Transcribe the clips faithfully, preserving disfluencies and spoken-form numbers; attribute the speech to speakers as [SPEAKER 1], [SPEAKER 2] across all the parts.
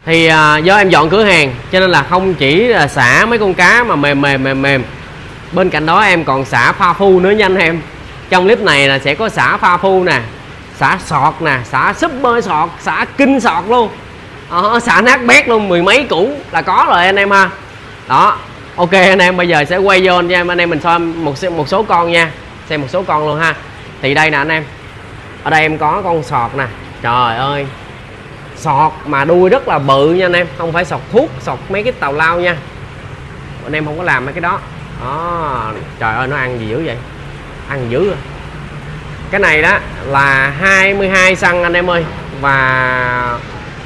[SPEAKER 1] Thì à, do em dọn cửa hàng cho nên là không chỉ là xả mấy con cá mà mềm mềm mềm mềm, bên cạnh đó em còn xả pha phu nữa nha anh em. Trong clip này là sẽ có xả pha phu nè, xả sọt nè, xả super sọt, xả kinh sọt luôn, đó, xả nát bét luôn, mười mấy củ là có rồi anh em ha. Đó, ok anh em, bây giờ sẽ quay vô cho em anh em mình xem một một số con nha, xem một số con luôn ha. Thì đây nè anh em, ở đây em có con sọt nè, trời ơi, sọt mà đuôi rất là bự nha anh em, không phải sọt thuốc, sọt mấy cái tàu lao nha, anh em không có làm mấy cái đó. Đó, trời ơi nó ăn gì dữ vậy, ăn dữ à. Cái này đó là hai mươi hai xăng anh em ơi, và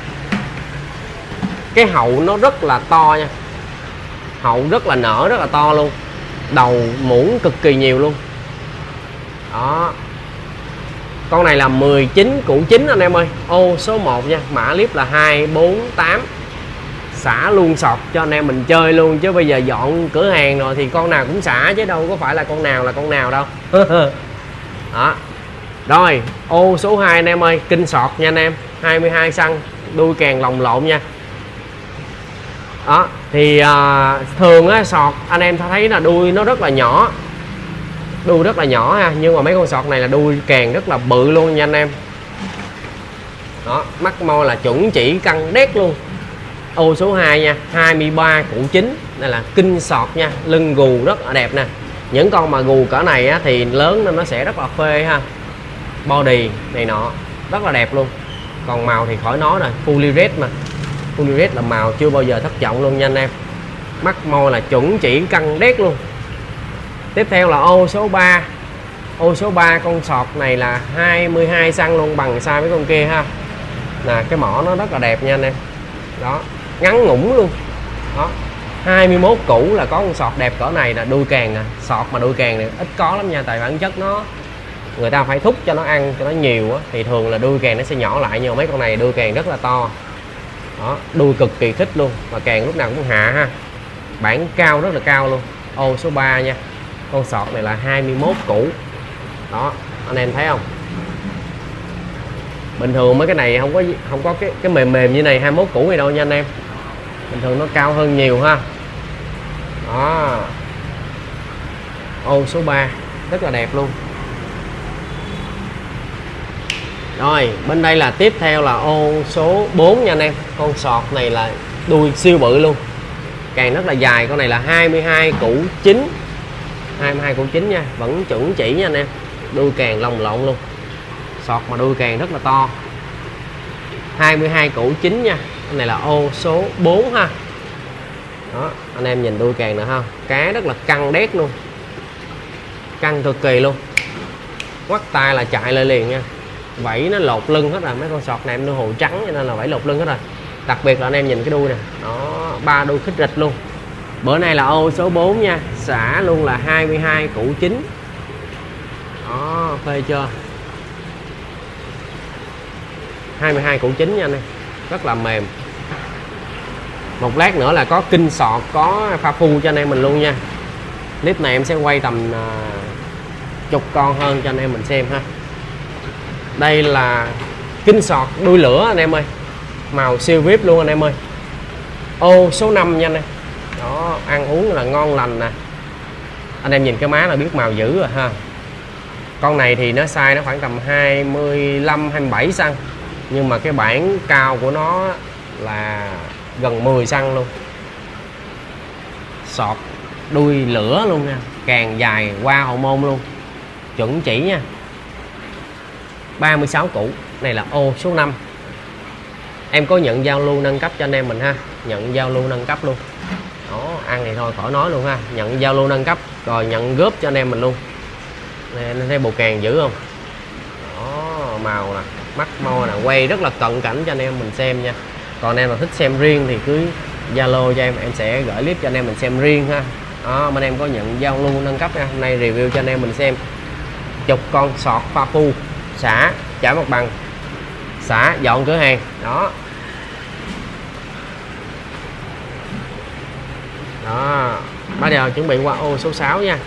[SPEAKER 1] cái hậu nó rất là to nha, hậu rất là nở, rất là to luôn, đầu muỗng cực kỳ nhiều luôn. Đó, con này là mười chín củ chín anh em ơi, ô số một nha, mã clip là hai bốn tám. Xả luôn sọt cho anh em mình chơi luôn, chứ bây giờ dọn cửa hàng rồi thì con nào cũng xả chứ đâu có phải là con nào là con nào đâu. Đó. Rồi, ô số hai anh em ơi, kinh sọt nha anh em, hai mươi hai xăng, đuôi càng lồng lộn nha. Đó, thì à, thường á sọt anh em thấy là đuôi nó rất là nhỏ, đuôi rất là nhỏ ha, nhưng mà mấy con sọt này là đuôi càng rất là bự luôn nha anh em. Đó, mắt môi là chuẩn chỉ căng đét luôn. Ô số hai nha, hai mươi ba củ chín, đây là kinh sọt nha, lưng gù rất là đẹp nè. Những con mà gù cỡ này á, thì lớn nên nó sẽ rất là phê ha, body này nọ rất là đẹp luôn. Còn màu thì khỏi nói rồi, fully red mà, fully red là màu chưa bao giờ thất vọng luôn nha anh em. Mắt môi là chuẩn chỉ căng đét luôn. Tiếp theo là ô số ba. Ô số ba con sọt này là hai mươi hai xăng luôn, bằng size với con kia ha. Nè, cái mỏ nó rất là đẹp nha anh em. Đó, ngắn ngủn luôn. Đó, hai mươi mốt củ là có con sọt đẹp cỡ này là đuôi càng nè. Sọt mà đuôi càng này ít có lắm nha, tại bản chất nó người ta phải thúc cho nó ăn cho nó nhiều á, thì thường là đuôi càng nó sẽ nhỏ lại, nhưng mà mấy con này đuôi càng rất là to. Đó, đuôi cực kỳ khích luôn, và càng lúc nào cũng hạ ha. Bản cao rất là cao luôn. Ô số ba nha. Con sọt này là hai mươi mốt củ. Đó, anh em thấy không? Bình thường mấy cái này không có không có cái cái mềm mềm như này hai mươi mốt củ này đâu nha anh em. Bình thường nó cao hơn nhiều ha. Đó. Ô số ba rất là đẹp luôn. Rồi, bên đây là tiếp theo là ô số bốn nha anh em. Con sọt này là đuôi siêu bự luôn, càng rất là dài. Con này là hai mươi hai củ chín, hai mươi hai củ chín nha, vẫn chuẩn chỉ nha anh em. Đuôi càng lồng lộn luôn, sọt mà đuôi càng rất là to, hai mươi hai củ chín nha. Cái này là ô số bốn ha. Đó, anh em nhìn đuôi càng nữa ha, cá rất là căng đét luôn, căng cực kỳ luôn, quắt tay là chạy lên liền nha. Vảy nó lột lưng hết rồi, mấy con sọt này em nuôi hồ trắng cho nên là vảy lột lưng hết rồi. Đặc biệt là anh em nhìn cái đuôi nè, đó, ba đuôi khích rịch luôn. Bữa nay là ô số bốn nha, xả luôn là hai mươi hai củ chín. Đó, phê chưa? hai mươi hai củ chín nha anh em, rất là mềm. Một lát nữa là có kinh sọt, có pha phu cho anh em mình luôn nha. Clip này em sẽ quay tầm uh, chục con hơn cho anh em mình xem ha. Đây là kinh sọt đuôi lửa anh em ơi, màu siêu vip luôn anh em ơi. Ô số năm nha anh em. Đó, ăn uống là ngon lành nè. Anh em nhìn cái má là biết màu dữ rồi ha. Con này thì nó size nó khoảng tầm hai mươi lăm hai mươi bảy xăng, nhưng mà cái bản cao của nó là gần mười xăng luôn. Sọt đuôi lửa luôn nha, càng dài qua hậu môn luôn, chuẩn chỉ nha. ba mươi sáu củ, này là ô số năm. Em có nhận giao lưu nâng cấp cho anh em mình ha, nhận giao lưu nâng cấp luôn. Đó, ăn thì thôi khỏi nói luôn ha, nhận giao lưu nâng cấp rồi nhận góp cho anh em mình luôn. Nè, anh thấy bộ càng dữ không? Đó, màu nè, mắt môi nè, quay rất là cận cảnh cho anh em mình xem nha. Còn em mà thích xem riêng thì cứ Zalo cho em, em sẽ gửi clip cho anh em mình xem riêng ha. Đó, bên em có nhận giao lưu nâng cấp nha. Hôm nay review cho anh em mình xem chục con sọt pha phu, xả trả mặt bằng, xả dọn cửa hàng. Đó, đó, bắt đầu chuẩn bị qua ô số sáu nha.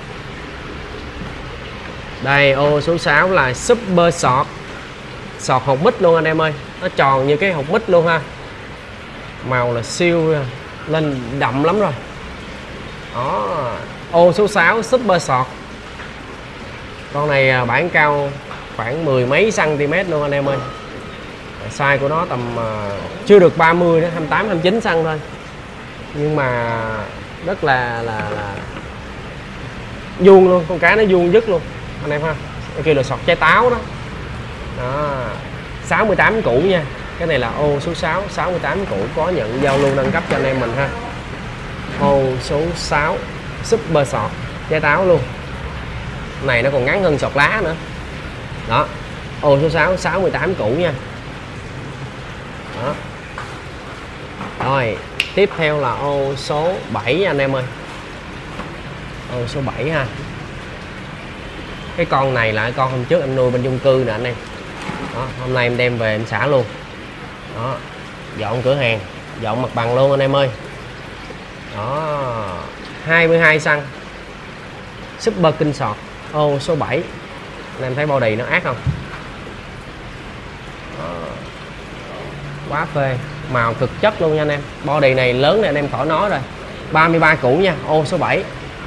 [SPEAKER 1] Đây, ô số sáu là super sọt, sọt hột mít luôn anh em ơi, nó tròn như cái hột mít luôn ha. Màu là siêu lên đậm lắm rồi. Đó, ô số sáu super sọt. Con này bản cao khoảng mười mấy cm luôn anh em ơi. Size của nó tầm uh, chưa được ba mươi đó, hai mươi tám hai mươi chín cm thôi. Nhưng mà rất là là là vuông luôn, con cá nó vuông dứt luôn anh em ha. Cái kia là sọt trái táo đó. Đó, sáu mươi tám củ nha. Cái này là ô số sáu, sáu mươi tám củ, có nhận giao lưu nâng cấp cho anh em mình ha. Ô số sáu super sọt trái táo luôn. Này nó còn ngắn hơn sọt lá nữa. Đó, ô số sáu, sáu mươi tám củ nha. Đó. Rồi, tiếp theo là ô số bảy anh em ơi. Ô số bảy ha. Cái con này là con hôm trước em nuôi bên chung cư nè anh em. Đó, hôm nay em đem về em xả luôn. Đó, dọn cửa hàng, dọn mặt bằng luôn anh em ơi. Đó, hai mươi hai xăng super kinh sọt ô số bảy. Anh em thấy body nó ác không? Đó, quá phê, màu cực chất luôn nha anh em. Body này lớn này anh em khỏi nói rồi. ba mươi ba củ nha, ô số bảy.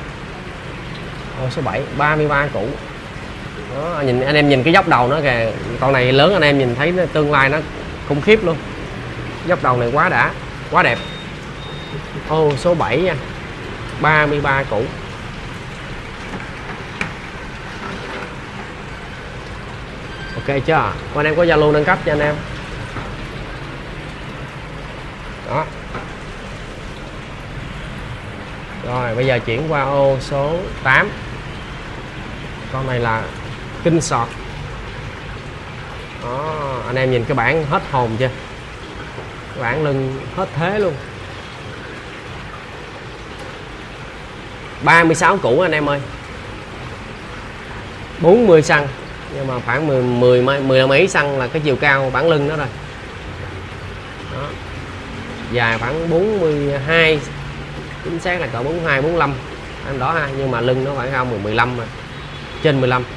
[SPEAKER 1] Ô số bảy, ba mươi ba củ. Đó, nhìn anh em nhìn cái dốc đầu nó kìa, con này lớn anh em nhìn thấy tương lai nó khủng khiếp luôn. Dốc đầu này quá đã, quá đẹp. Ô số bảy nha, ba mươi ba củ. Ok chưa? Anh em có Zalo nâng cấp cho anh em. Đó. Rồi bây giờ chuyển qua ô số tám. Con này là kinh sọt. Đó, anh em nhìn cái bản hết hồn chưa? Cái bản lưng hết thế luôn. ba mươi sáu củ anh em ơi. bốn mươi xăng, nhưng mà khoảng mười mười mười mấy xăng là cái chiều cao bản lưng đó rồi. Đó. Dài khoảng bốn mươi hai, chính xác là cỡ bốn mươi hai bốn mươi lăm anh đó ha, nhưng mà lưng nó khoảng cao mười mười lăm rồi. Trên mười lăm.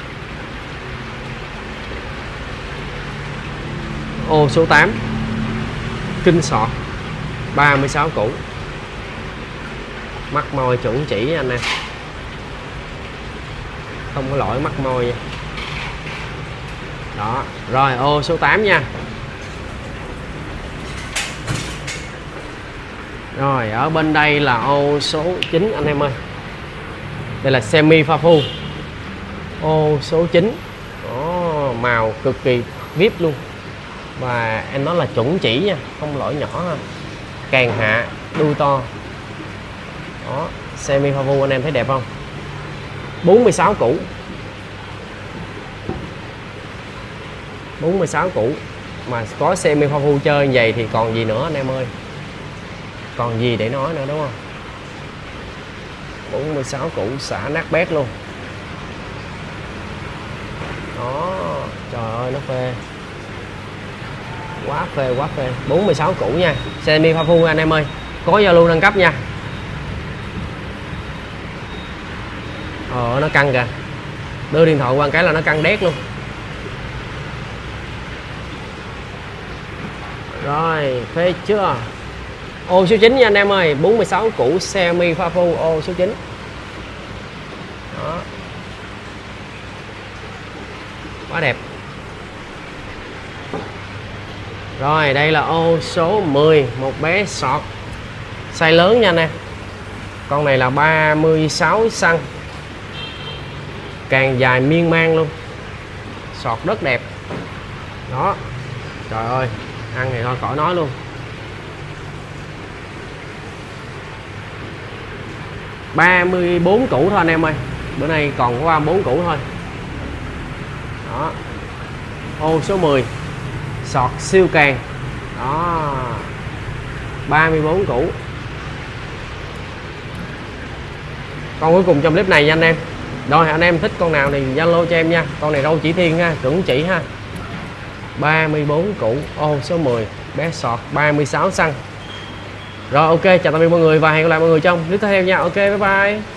[SPEAKER 1] Ô số tám kinh sọt ba mươi sáu củ. Mắt môi chuẩn chỉ anh em, không có lỗi mắt môi nha. Đó, rồi ô số tám nha. Rồi ở bên đây là ô số chín anh em ơi. Đây là semi pha phu. Ô số chín. Đó, màu cực kỳ vip luôn. Và em nói là chuẩn chỉ nha, không lỗi nhỏ ha. Càng hạ, đuôi to. Đó, semi pha phu anh em thấy đẹp không? bốn mươi sáu củ. bốn mươi sáu củ. Mà có semi pha phu chơi như vậy thì còn gì nữa anh em ơi. Còn gì để nói nữa đúng không? bốn mươi sáu củ xả nát bét luôn. Đó, trời ơi nó phê. Quá phê, quá phê. bốn mươi sáu củ nha. Semi pha phu anh em ơi. Có Zalo nâng cấp nha. Ờ nó căng kìa. Đưa điện thoại qua cái là nó căng đét luôn. Rồi, phê chưa? Ô số chín nha anh em ơi, bốn mươi sáu củ semi pha phu ô số chín. Đó. Quá đẹp. Rồi, đây là ô số mười, một bé sọt size lớn nha anh em. Con này là ba mươi sáu xăng. Càng dài miên man luôn. Sọt rất đẹp. Đó. Trời ơi, ăn thì thôi khỏi nói luôn. ba mươi bốn củ thôi anh em ơi. Bữa nay còn có ba mươi bốn củ thôi. Đó. Ô số mười. Sọt siêu càng. Đó. ba mươi bốn củ. Con cuối cùng trong clip này nha anh em. Rồi anh em thích con nào thì Zalo cho em nha. Con này râu chỉ thiên ha, chuẩn chỉ ha. ba mươi bốn củ, ô số mười, bé sọt ba mươi sáu xăng. Rồi ok, chào tạm biệt mọi người và hẹn gặp lại mọi người trong clip tiếp theo nha. Ok, bye bye.